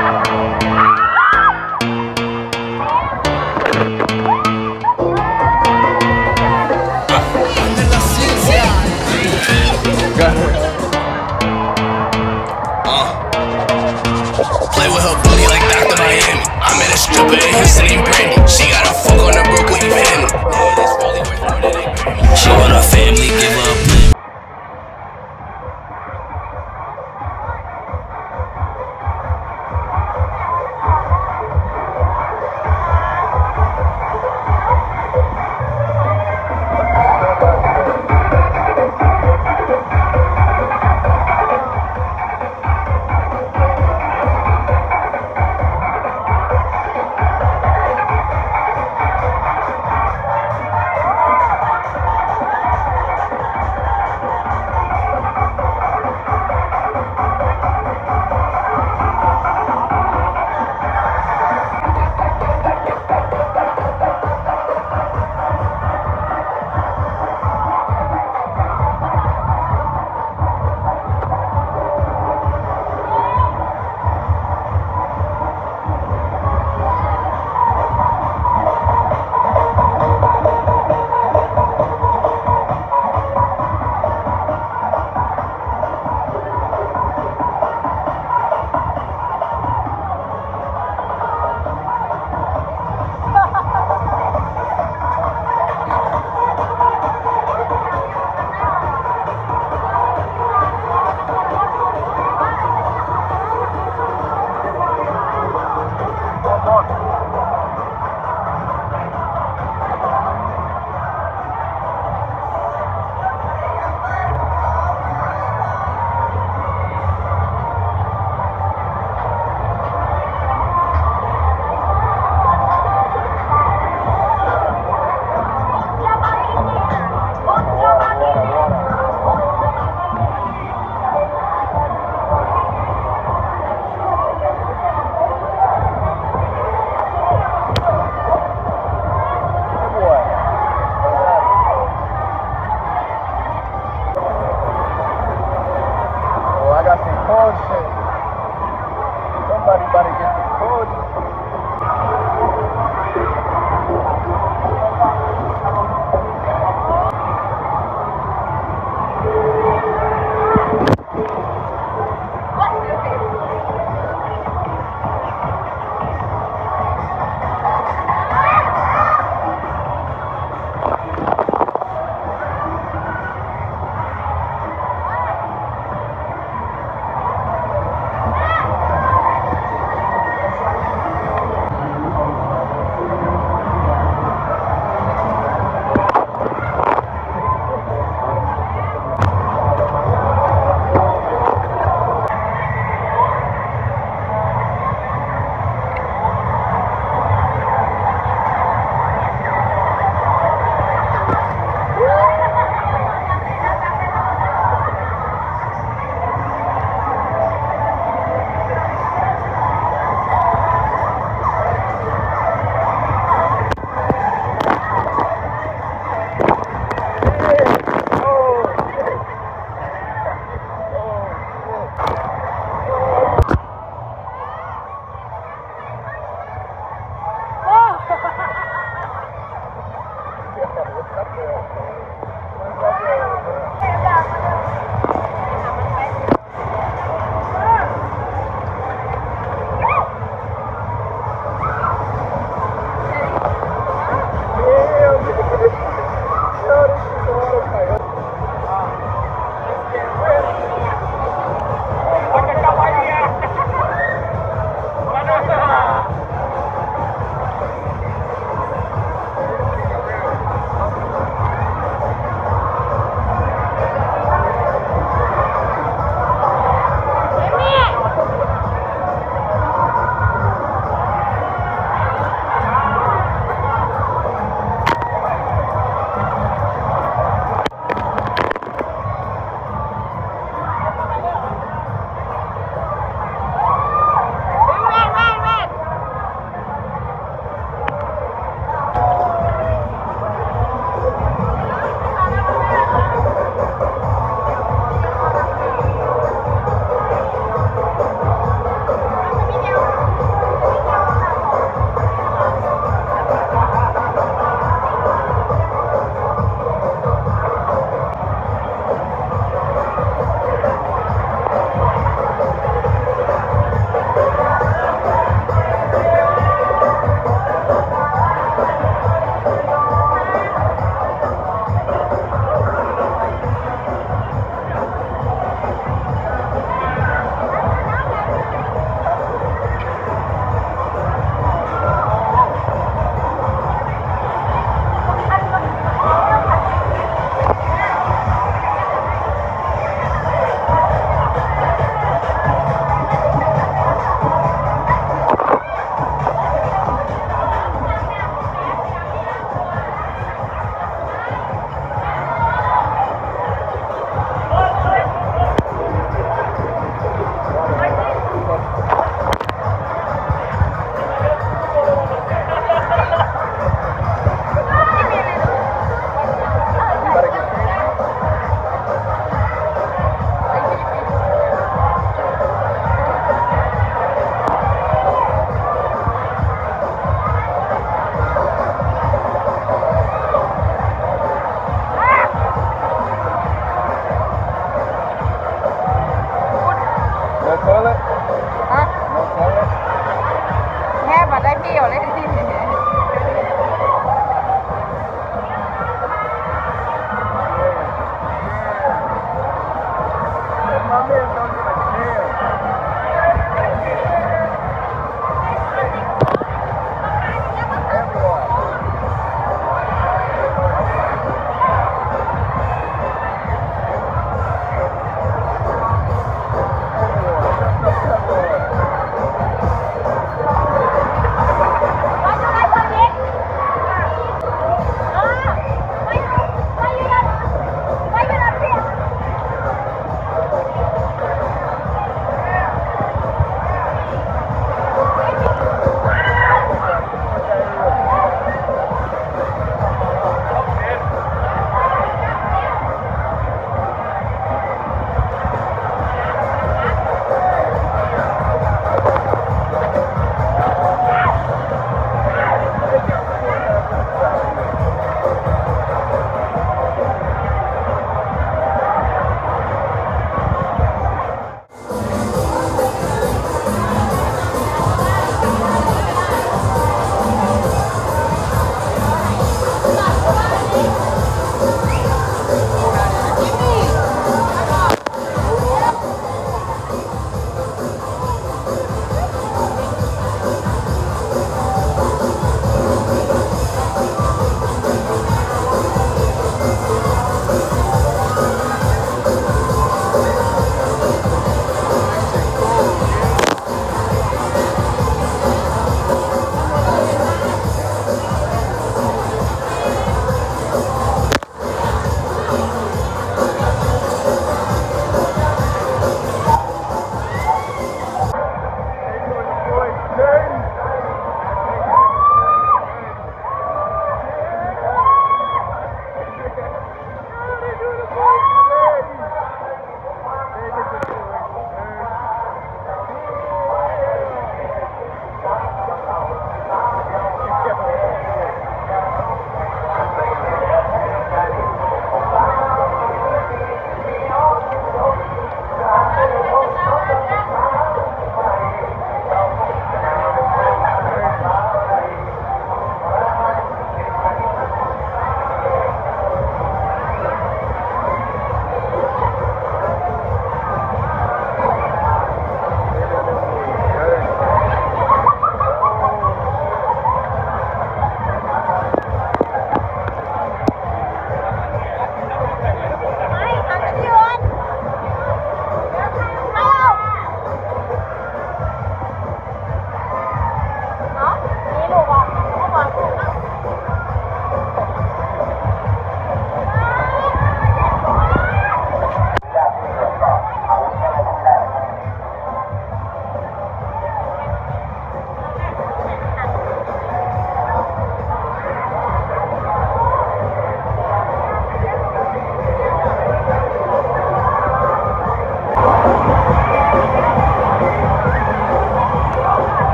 Play with her booty like Dr. Miami. I met a stripper in Houston named Brandy. She got a fuck on the broke with Evan. She want her family, give her a plan. Somebody about to get the code.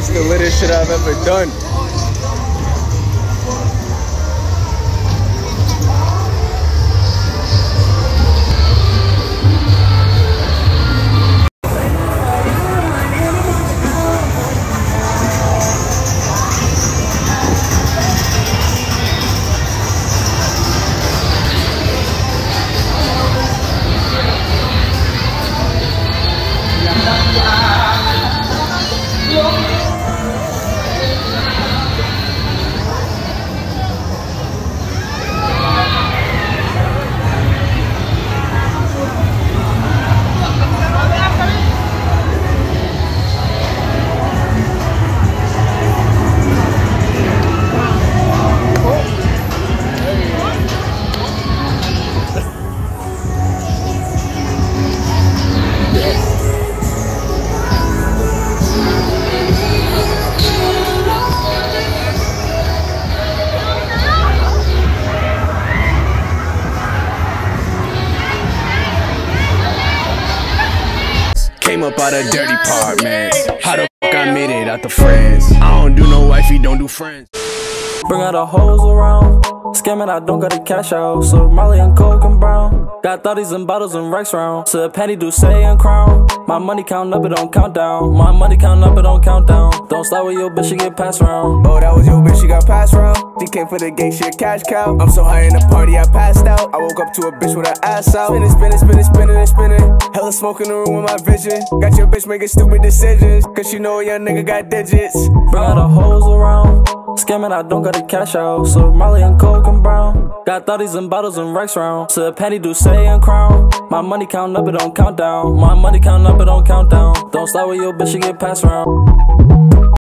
It's the littest shit I've ever done. Came up out of dirty part, man. How the fuck I made it out the friends? I don't do no wifey, don't do friends. Bring all the hoes around. Scamming, I don't got the cash out. So Molly and Coke and Brown. Got 30s and bottles and Rex round. To Patty, Douce and Crown. My money counting up, it don't count down. My money counting up, it don't count down. Don't slide with your bitch, she get passed round. Oh, that was your bitch, she got passed round. She came for the gang, she a cash cow. I'm so high in the party, I passed out. I woke up to a bitch with her ass out. Spinning, spinning, spinning, spinning and spinning. Hella smoke in the room with my vision. Got your bitch making stupid decisions. Cause she know a young nigga got digits. Bring all the hoes around. Scamming, I don't got the cash out. So Molly and Coke and Brown. Got 30s and bottles and Rex round. To Patty, Douce and Crown. My money counting up, it don't count down. My money counting up, it don't count down. Don't slide with your bitch, she get passed round.